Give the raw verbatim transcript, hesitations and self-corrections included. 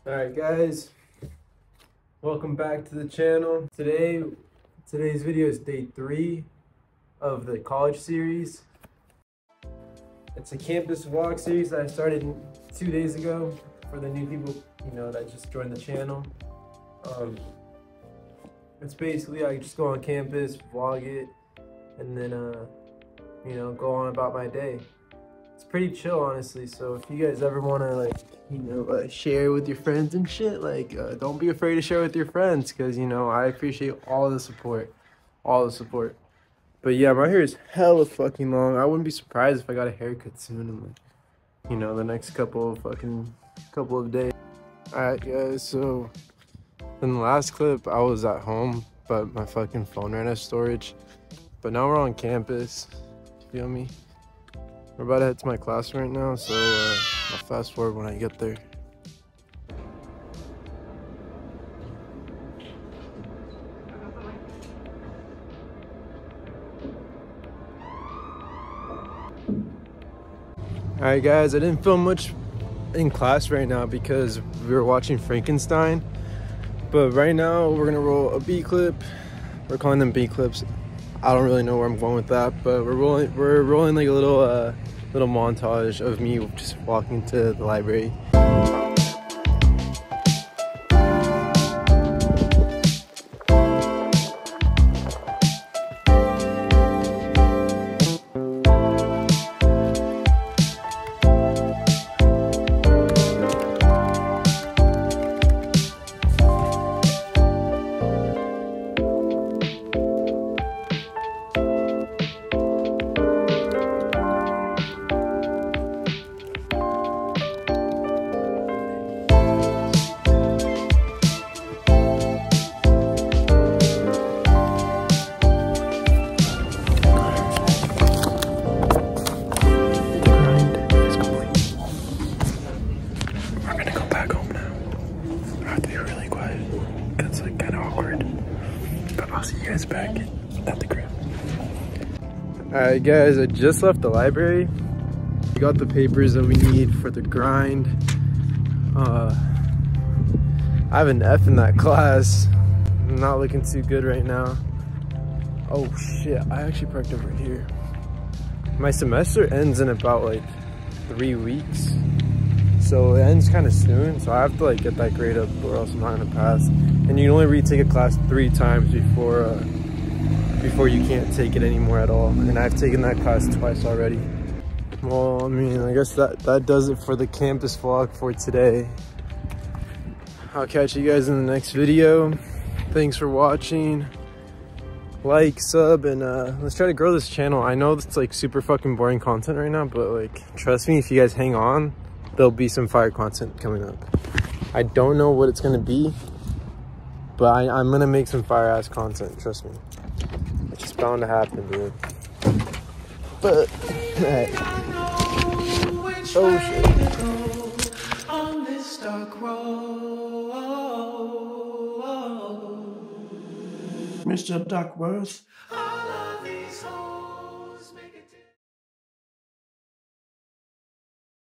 Alright guys, welcome back to the channel. Today, today's video is day three of the college series. It's a campus vlog series that I started two days ago for the new people, you know, that just joined the channel. Um, it's basically I just go on campus, vlog it, and then, uh, you know, go on about my day. It's pretty chill, honestly, so if you guys ever want to, like, you know, uh, share with your friends and shit, like, uh, don't be afraid to share with your friends, because, you know, I appreciate all the support, all the support. But yeah, my hair is hella fucking long. I wouldn't be surprised if I got a haircut soon in, like, you know, the next couple of fucking, couple of days. Alright, guys, so, in the last clip, I was at home, but my fucking phone ran out of storage. But now we're on campus, you feel me? We're about to head to my class right now, so uh, I'll fast forward when I get there. Alright guys, I didn't film much in class right now because we were watching Frankenstein. But right now we're gonna roll a B clip. We're calling them B clips. I don't really know where I'm going with that, but we're rolling we're rolling like a little uh little montage of me just walking to the library. I'll see you guys back at the crib. Alright guys, I just left the library. We got the papers that we need for the grind. Uh, I have an F in that class. I'm not looking too good right now. Oh shit, I actually parked over here. My semester ends in about like three weeks. So it ends kind of soon, so I have to like get that grade up or else I'm not gonna pass. And you can only retake a class three times before uh, before you can't take it anymore at all. And I've taken that class twice already. Well, I mean, I guess that, that does it for the campus vlog for today. I'll catch you guys in the next video. Thanks for watching. Like, sub, and uh, let's try to grow this channel. I know it's like super fucking boring content right now, but like, trust me, if you guys hang on, there'll be some fire content coming up. I don't know what it's gonna be, but I, I'm gonna make some fire ass content, trust me. It's just bound to happen, dude. But, hey. Oh shit. On this dark road, Mister Duckworth,